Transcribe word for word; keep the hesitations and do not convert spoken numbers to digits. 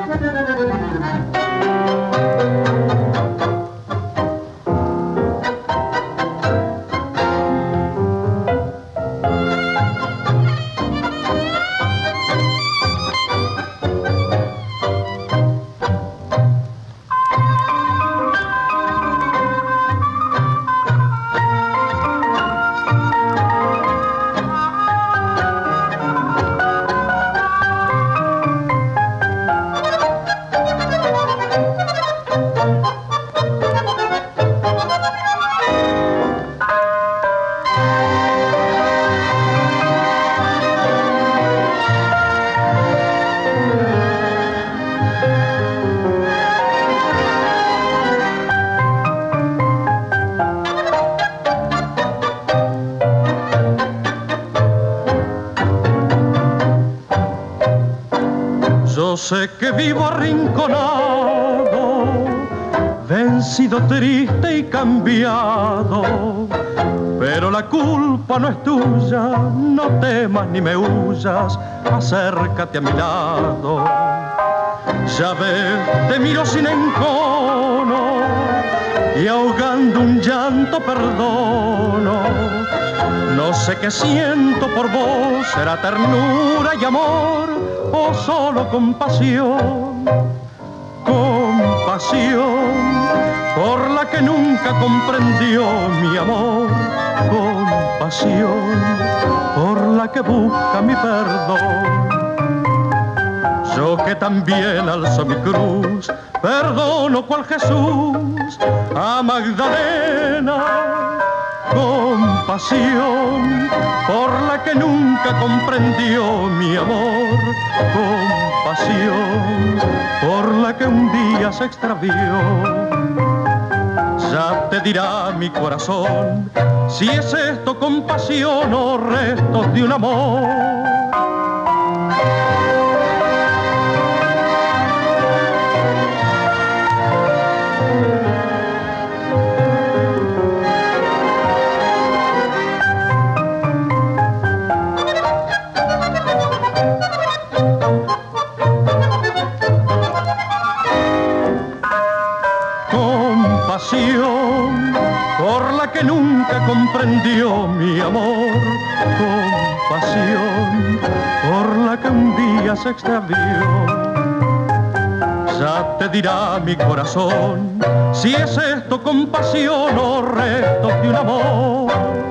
Yo sé que vivo arrinconado, vencido, triste y cambiado, pero la culpa no es tuya, no temas ni me huyas, acércate a mi lado. Ya ves, te miro sin encono y ahogando un llanto perdono. No sé qué siento por vos, será ternura y amor o solo compasión, compasión por la que nunca comprendió mi amor, compasión por la que busca mi perdón. Yo que también alzo mi cruz, perdono cual Jesús a Magdalena, compasión por la que nunca comprendió mi amor, compasión por la que un día se extravió. Ya te dirá mi corazón si es esto compasión o restos de un amor. Compasión por la que nunca comprendió mi amor, compasión por la que un día se extravió. Ya te dirá mi corazón si es esto compasión o restos de un amor.